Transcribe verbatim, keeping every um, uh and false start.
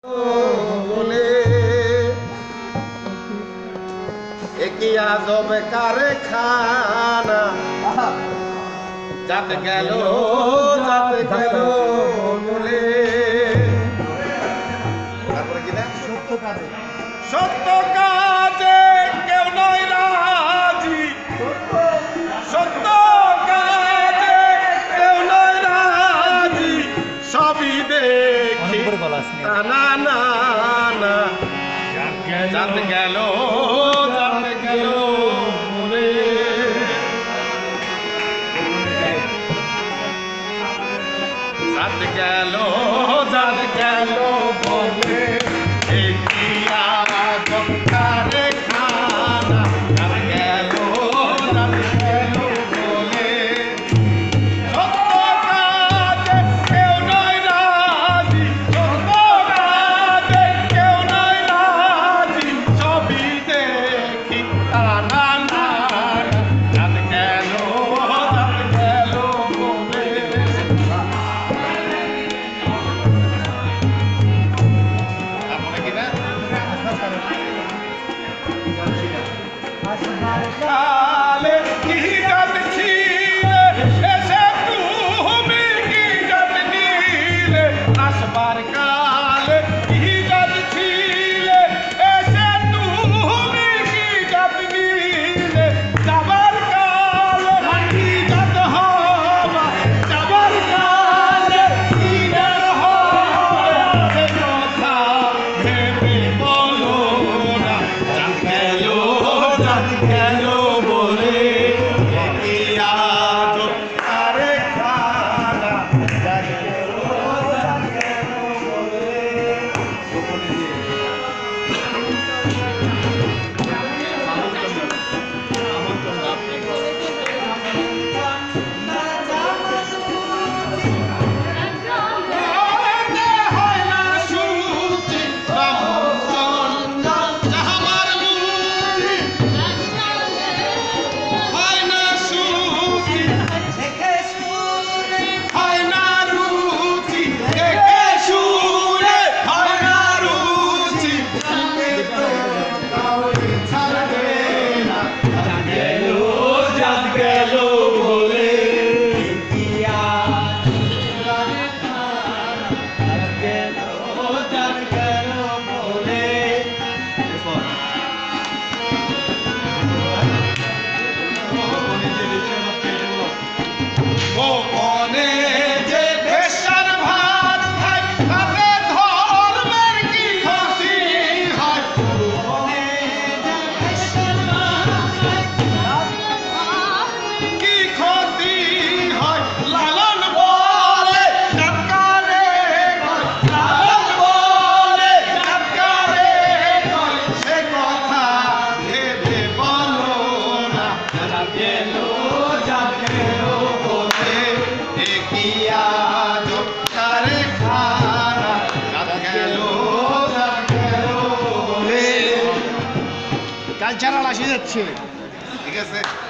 আজব কারখানা যাতে গেল যাতে গেল বলে তারপরে কি না সত্য কাজে সত্য কাজে কেউ নয় রাজি সত্য কাজে কেউ নয় রাজি সবই দেখি না না না যাতে গেল যাতে গেল বলে যাতে গেল যাতে গেল বলে কালে কি জাত ছিলে এসে তুমি কি জাত নিলে আসবার কালে কি জাত ছিলে এসে তুমি কি জাত নিলে যাবার কালে কি জাত হবা যাবার কালে কি জাত হবা সে কথা ভেবে বলো না জাত গেল জাত গেল বলে আজ আরে খানা জাত গেল জাত গেল বলে কালচারাল আসে যাচ্ছে ঠিক আছে।